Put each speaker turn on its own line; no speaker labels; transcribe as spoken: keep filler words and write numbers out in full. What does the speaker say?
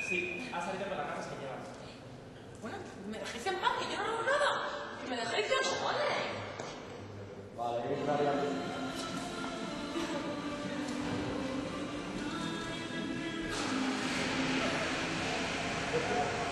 Sí, ha salido con las gafas que lleva.
Bueno, me dejéis en paz, que yo no hago nada. Que me dejéis en paz, ¿vale?
Vale, gracias. Thank you.